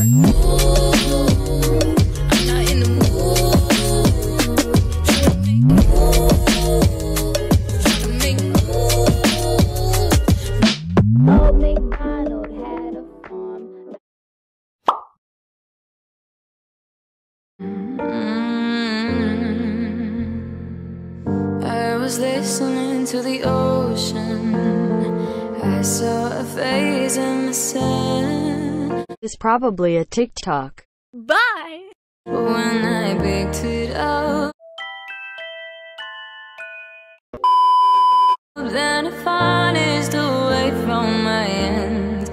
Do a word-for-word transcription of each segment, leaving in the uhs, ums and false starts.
I was listening to the ocean. I saw a face in the sand. It's probably a TikTok. Bye! When I picked it up, then it vanished away from my end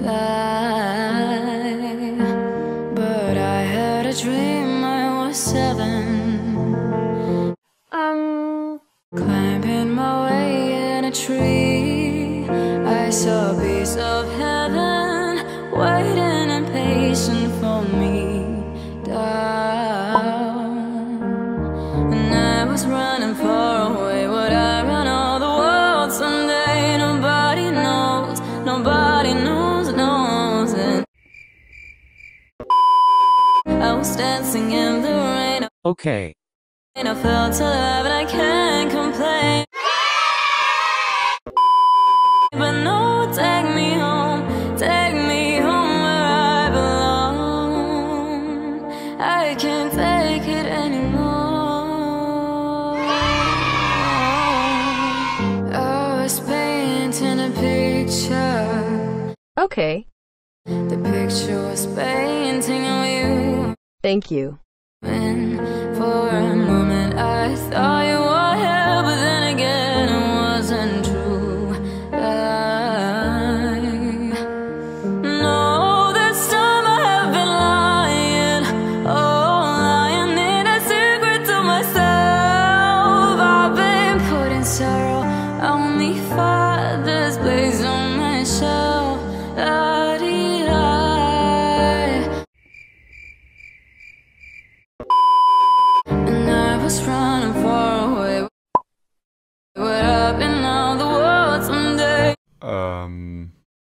line. But I had a dream I was seven. I'm climbing my way in a tree. I saw a piece of heaven waiting impatient for me down. And I was running far away. Would I run all the world someday? Nobody knows, nobody knows, knows it. I was dancing in the rain. Okay. And I felt alive and I can't complain. But no, take me home, take me home where I belong. I can't take it anymore. I was painting a picture. Okay. The picture was painting of you. Thank you. And for a moment I thought you were here, but then again it wasn't true. I know this time I have been lying. Oh, lying in a secret to myself. I've been putting sorrow on the Father's place on my shelf. La-dee-da. And I was running far away. Would up in all the world someday. Um.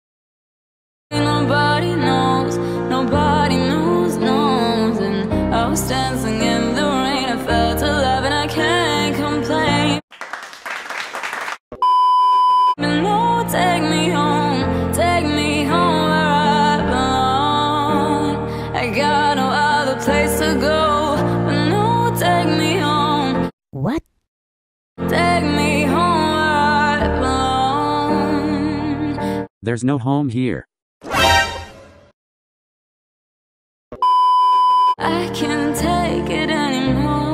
Nobody knows, nobody knows, knows. And I was dancing in the rain. I felt alive and I can't complain. But no, take me home, take me home where I belong. I got no other place to go. But no, take me home. What? Take me home where I belong. There's no home here. I can't take it anymore.